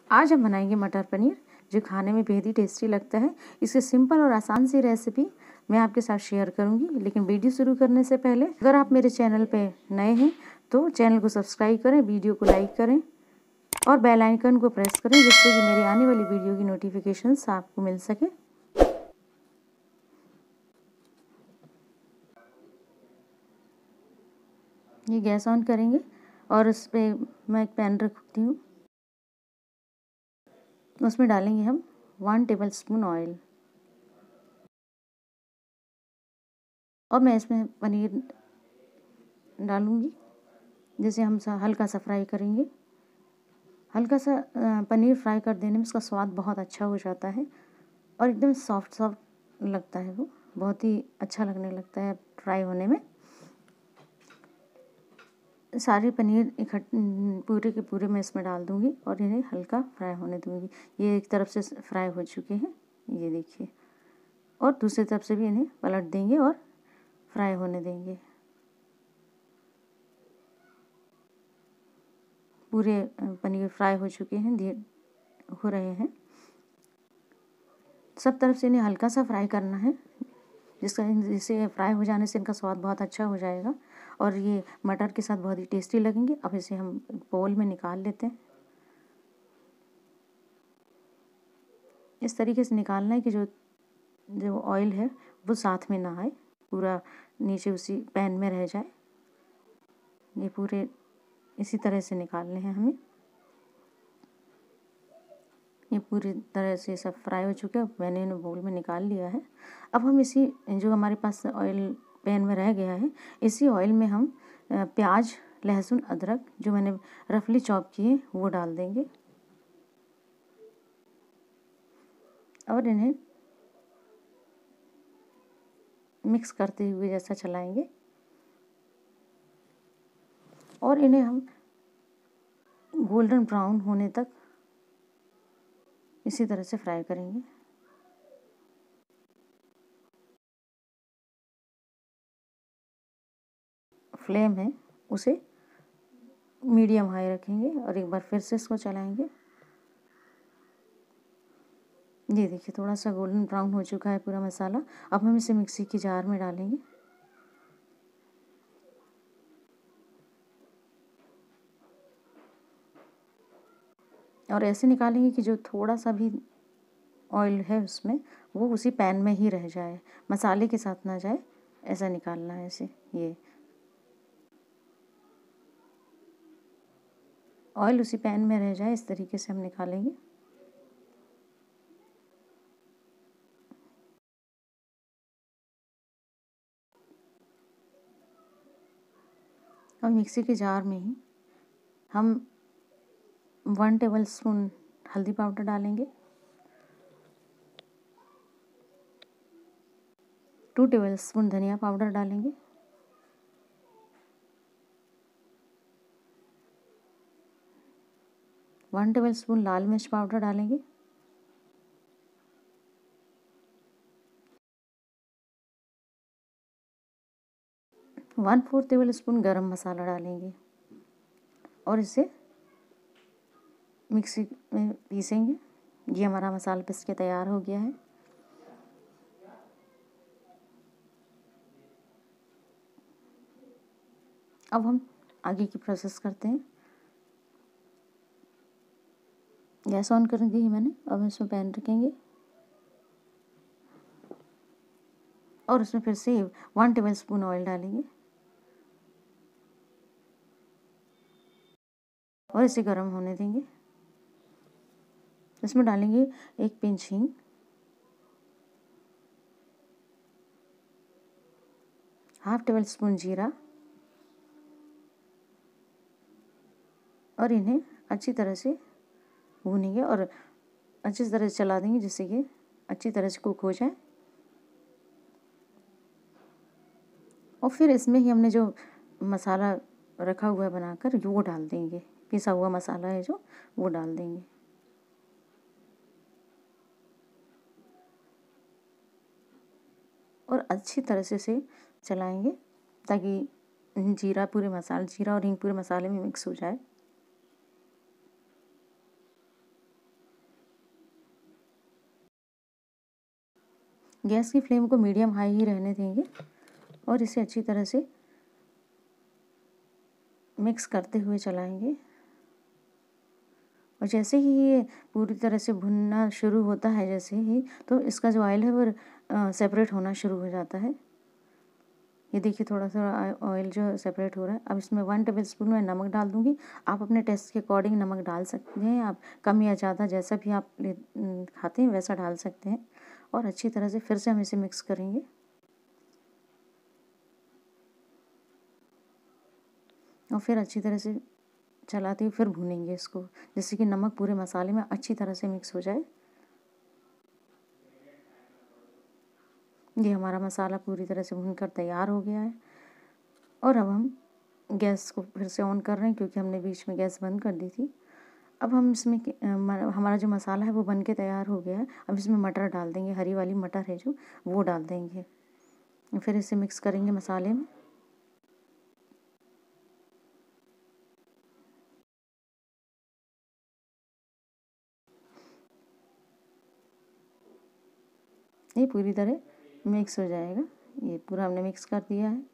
आज हम बनाएंगे मटर पनीर, जो खाने में बेहद ही टेस्टी लगता है। इसकी सिंपल और आसान सी रेसिपी मैं आपके साथ शेयर करूंगी। लेकिन वीडियो शुरू करने से पहले अगर आप मेरे चैनल पे नए हैं तो चैनल को सब्सक्राइब करें, वीडियो को लाइक करें और बेल आइकन को प्रेस करें, जिससे कि मेरी आने वाली वीडियो की नोटिफिकेशंस आपको मिल सके। ये गैस ऑन करेंगे और उस पर मैं एक पैन रखती हूँ। उसमें डालेंगे हम 1 टेबल स्पून ऑयल और मैं इसमें पनीर डालूँगी, जिसे हम हल्का सा फ्राई करेंगे। हल्का सा पनीर फ्राई कर देने में उसका स्वाद बहुत अच्छा हो जाता है और एकदम सॉफ्ट सॉफ्ट लगता है। वो बहुत ही अच्छा लगने लगता है फ्राई होने में। सारे पनीर पूरे के पूरे मैं इसमें डाल दूँगी और इन्हें हल्का फ्राई होने दूँगी। ये एक तरफ से फ्राई हो चुके हैं, ये देखिए, और दूसरी तरफ से भी इन्हें पलट देंगे और फ्राई होने देंगे। पूरे पनीर फ्राई हो चुके हैं, हो रहे हैं। सब तरफ से इन्हें हल्का सा फ्राई करना है, जिससे फ्राई हो जाने से इनका स्वाद बहुत अच्छा हो जाएगा और ये मटर के साथ बहुत ही टेस्टी लगेंगे। अब इसे हम बोल में निकाल लेते हैं। इस तरीके से निकालना है कि जो ऑयल है वो साथ में ना आए, पूरा नीचे उसी पैन में रह जाए। ये पूरे इसी तरह से निकालने हैं हमें। ये पूरी तरह से सब फ्राई हो चुके हैं, मैंने इन्हें बोल में निकाल लिया है। अब हम इसी जो हमारे पास ऑयल पैन में रह गया है, इसी ऑयल में हम प्याज, लहसुन, अदरक जो मैंने रफली चॉप किए वो डाल देंगे और इन्हें मिक्स करते हुए जैसा चलाएंगे और इन्हें हम गोल्डन ब्राउन होने तक इसी तरह से फ्राई करेंगे। फ्लेम है उसे मीडियम हाई रखेंगे और एक बार फिर से इसको चलाएंगे। ये देखिए, थोड़ा सा गोल्डन ब्राउन हो चुका है पूरा मसाला। अब हम इसे मिक्सी की जार में डालेंगे और ऐसे निकालेंगे कि जो थोड़ा सा भी ऑयल है उसमें वो उसी पैन में ही रह जाए, मसाले के साथ ना जाए। ऐसा निकालना है इसे। ये ऑयल उसी पैन में रह जाए, इस तरीके से हम निकालेंगे। और मिक्सी के जार में ही हम 1 टेबल स्पून हल्दी पाउडर डालेंगे, 2 टेबल स्पून धनिया पाउडर डालेंगे, 1 टेबल स्पून लाल मिर्च पाउडर डालेंगे, 1/4 टेबल स्पून गरम मसाला डालेंगे और इसे मिक्सी में पीसेंगे। ये हमारा मसाला पीस के तैयार हो गया है। अब हम आगे की प्रोसेस करते हैं। गैस ऑन कर दी है मैंने। अब हम इसमें पैन रखेंगे और उसमें फिर से 1 टेबल स्पून ऑयल डालेंगे और इसे गर्म होने देंगे। इसमें डालेंगे 1 पिंच हींग, 1/2 टेबल स्पून जीरा और इन्हें अच्छी तरह से भूनेंगे और अच्छी तरह से चला देंगे, जिससे कि अच्छी तरह से कुक हो जाए। और फिर इसमें ही हमने जो मसाला रखा हुआ है बनाकर, वो डाल देंगे। पिसा हुआ मसाला है जो, वो डाल देंगे और अच्छी तरह से इसे चलाएंगे ताकि जीरा और हींग पूरे मसाले में मिक्स हो जाए। गैस की फ्लेम को मीडियम हाई ही रहने देंगे और इसे अच्छी तरह से मिक्स करते हुए चलाएंगे। और जैसे ही ये पूरी तरह से भुनना शुरू होता है जैसे ही, तो इसका जो ऑयल है वो सेपरेट होना शुरू हो जाता है। ये देखिए थोड़ा थोड़ा ऑयल जो सेपरेट हो रहा है। अब इसमें 1 टेबलस्पून मैं नमक डाल दूँगी। आप अपने टेस्ट के अकॉर्डिंग नमक डाल सकते हैं, आप कम या ज़्यादा जैसा भी आप खाते हैं वैसा डाल सकते हैं। और अच्छी तरह से फिर से हम इसे मिक्स करेंगे। और फिर अच्छी तरह से चलाते हुए फिर भूनेंगे इसको, जिससे कि नमक पूरे मसाले में अच्छी तरह से मिक्स हो जाए। ये हमारा मसाला पूरी तरह से भूनकर तैयार हो गया है। और अब हम गैस को फिर से ऑन कर रहे हैं, क्योंकि हमने बीच में गैस बंद कर दी थी। अब हम इसमें हमारा जो मसाला है वो बन के तैयार हो गया है। अब इसमें मटर डाल देंगे, हरी वाली मटर है जो, वो डाल देंगे। फिर इसे मिक्स करेंगे मसाले में। ये पूरी तरह मिक्स हो जाएगा। ये पूरा हमने मिक्स कर दिया है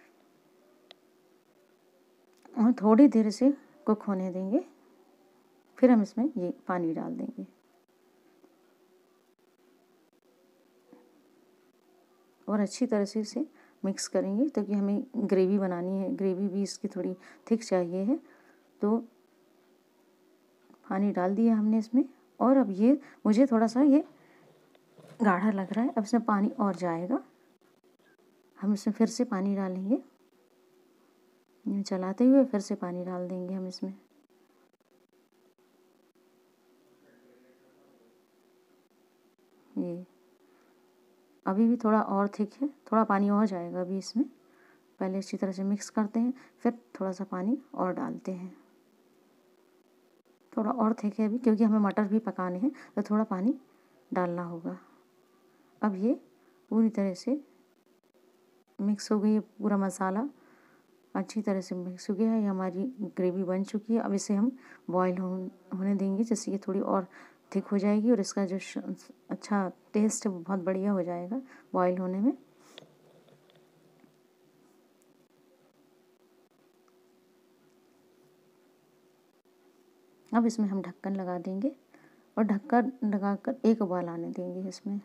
और थोड़ी देर से कुक होने देंगे। फिर हम इसमें ये पानी डाल देंगे और अच्छी तरह से इसे मिक्स करेंगे, ताकि हमें ग्रेवी बनानी है। ग्रेवी भी इसकी थोड़ी थिक चाहिए है। तो पानी डाल दिया हमने इसमें। और अब ये मुझे थोड़ा सा ये गाढ़ा लग रहा है। अब इसमें पानी और जाएगा। हम इसमें फिर से पानी डालेंगे, चलाते हुए फिर से पानी डाल देंगे हम इसमें। ये अभी भी थोड़ा और थिक है, थोड़ा पानी और जाएगा अभी इसमें। पहले अच्छी तरह से मिक्स करते हैं, फिर थोड़ा सा पानी और डालते हैं। थोड़ा और थिक है अभी, क्योंकि हमें मटर भी पकाने हैं, तो थोड़ा पानी डालना होगा। अब ये पूरी तरह से मिक्स हो गई है, पूरा मसाला अच्छी तरह से मिक्स हो गया है। ये हमारी ग्रेवी बन चुकी है। अब इसे हम बॉईल होने देंगे, जिससे ये थोड़ी और थिक हो जाएगी और इसका जो अच्छा टेस्ट है वो बहुत बढ़िया हो जाएगा बॉईल होने में। अब इसमें हम ढक्कन लगा देंगे और ढक्कन लगाकर एक उबाल आने देंगे इसमें।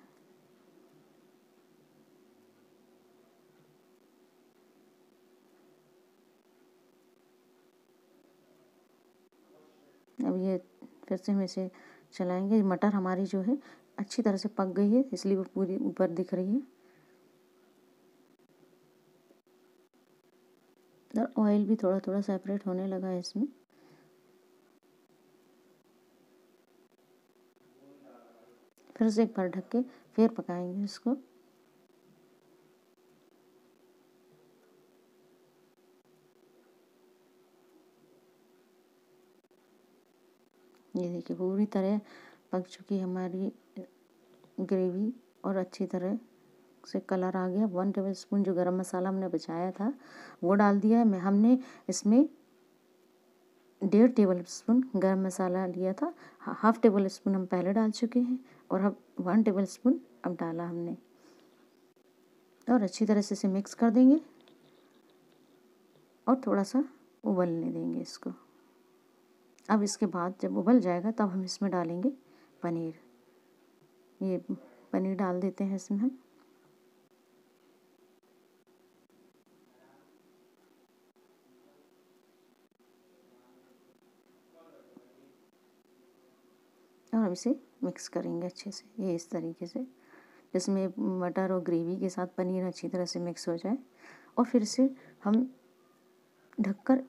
अब ये फिर से हम इसे चलाएंगे। मटर हमारी जो है अच्छी तरह से पक गई है, इसलिए वो पूरी ऊपर दिख रही है। और ऑयल भी थोड़ा थोड़ा सेपरेट होने लगा है इसमें। फिर से एक बार ढक के फिर पकाएंगे इसको। ये देखिए पूरी तरह पक चुकी हमारी ग्रेवी और अच्छी तरह से कलर आ गया। 1 टेबलस्पून जो गरम मसाला हमने बचाया था वो डाल दिया है। हमने इसमें 1.5 टेबलस्पून गरम मसाला लिया था, हाफ टेबल स्पून हम पहले डाल चुके हैं और अब 1 टेबलस्पून अब डाला हमने। और अच्छी तरह से इसे मिक्स कर देंगे और थोड़ा सा उबलने देंगे इसको। अब इसके बाद जब उबल जाएगा तब हम इसमें डालेंगे पनीर। ये पनीर डाल देते हैं इसमें हम। और अब इसे मिक्स करेंगे अच्छे से, ये इस तरीके से, जिसमें मटर और ग्रेवी के साथ पनीर अच्छी तरह से मिक्स हो जाए। और फिर से हम ढककर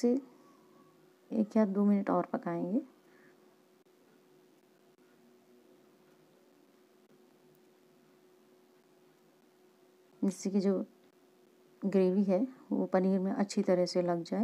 1 या 2 मिनट और पकाएंगे। जिससे कि जो ग्रेवी है वो पनीर में अच्छी तरह से लग जाए।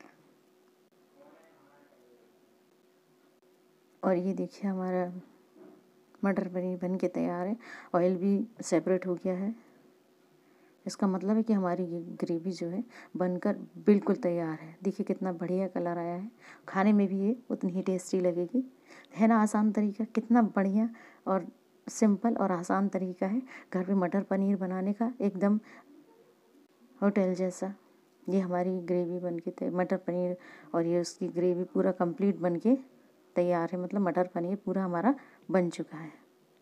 और ये देखिए हमारा मटर पनीर बन के तैयार है। ऑयल भी सेपरेट हो गया है। इसका मतलब है कि हमारी ये ग्रेवी जो है बनकर बिल्कुल तैयार है। देखिए कितना बढ़िया कलर आया है। खाने में भी ये उतनी ही टेस्टी लगेगी। है ना आसान तरीका, कितना बढ़िया और सिंपल और आसान तरीका है घर पे मटर पनीर बनाने का, एकदम होटल जैसा। ये हमारी ग्रेवी बन के मटर पनीर और ये उसकी ग्रेवी पूरा कंप्लीट बन के तैयार है, मतलब मटर पनीर पूरा हमारा बन चुका है।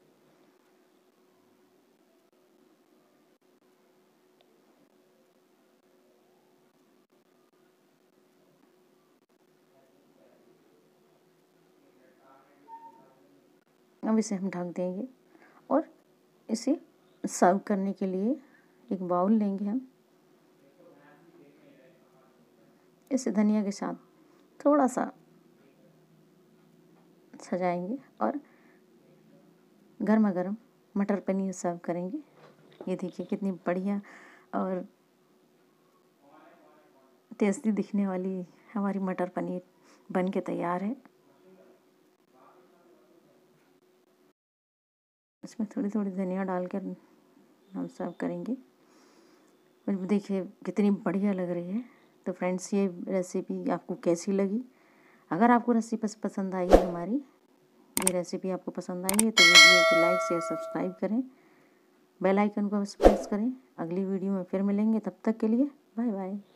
अब इसे हम ढक देंगे और इसे सर्व करने के लिए एक बाउल लेंगे हम। इसे धनिया के साथ थोड़ा सा सजाएंगे और गर्मा गर्म मटर पनीर सर्व करेंगे। ये देखिए कितनी बढ़िया और टेस्टी दिखने वाली हमारी मटर पनीर बन के तैयार है। इसमें थोड़ी थोड़ी धनिया डालकर हम सर्व करेंगे। देखिए कितनी बढ़िया लग रही है। तो फ्रेंड्स, ये रेसिपी आपको कैसी लगी? अगर आपको रेसिपी पसंद आई है, हमारी ये रेसिपी आपको पसंद आई है, तो वीडियो को लाइक शेयर सब्सक्राइब करें, बेल आइकन को प्रेस करें। अगली वीडियो में फिर मिलेंगे, तब तक के लिए बाय बाय।